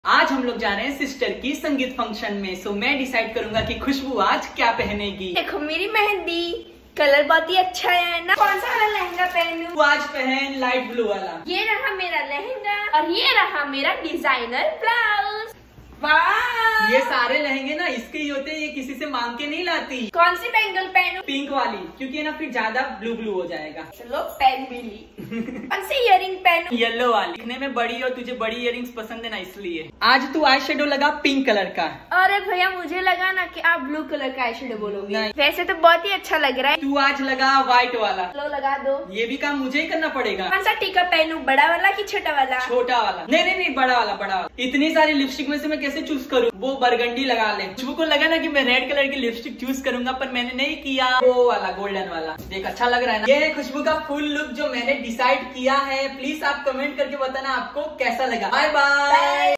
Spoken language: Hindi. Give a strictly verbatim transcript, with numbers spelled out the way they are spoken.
आज हम लोग जा रहे हैं सिस्टर की संगीत फंक्शन में। सो मैं डिसाइड करूंगा कि खुशबू आज क्या पहनेगी। देखो मेरी मेहंदी कलर बहुत ही अच्छा है ना। कौन सा वाला लहंगा पहनूं? तू आज पहन लाइट ब्लू वाला। ये रहा मेरा लहंगा और ये रहा मेरा डिजाइनर ब्लाउज। वाह! ये सारे लहंगे ना इसके ही होते हैं, ये किसी से मांग के नहीं लाती। कौन सी बैंगल पहनूं? पिंक वाली, क्योंकि ना फिर ज्यादा ब्लू ब्लू हो जाएगा। चलो पहन भी ली। कौन सी इयरिंग पहनूं? येलो वाली। दिखने में बड़ी और तुझे बड़ी इयरिंग्स पसंद है ना, इसलिए आज तू आई शेडो लगा पिंक कलर का। अरे भैया मुझे लगा ना कि आप ब्लू कलर का आई शेडो बोलोगे। नहीं। वैसे तो बहुत ही अच्छा लग रहा है। तू आज लगा व्हाइट वाला। लो लगा दो। ये भी काम मुझे ही करना पड़ेगा। कौन सा टीका पहनूं, बड़ा वाला की छोटा वाला? छोटा वाला। नहीं नहीं नहीं, बड़ा वाला बड़ा वाला। इतनी सारी लिपस्टिक में से मैं कैसे चूज करूँ? वो बरगंडी लगा ले। खुशबू को लगा ना कि मैं रेड कलर की लिपस्टिक चूज करूंगा, पर मैंने नहीं किया। वो वाला गोल्डन वाला। देख अच्छा लग रहा है ना। ये है खुशबू का फुल लुक जो मैंने डिसाइड किया है। प्लीज आप कमेंट करके बताना आपको कैसा लगा। Bye bye.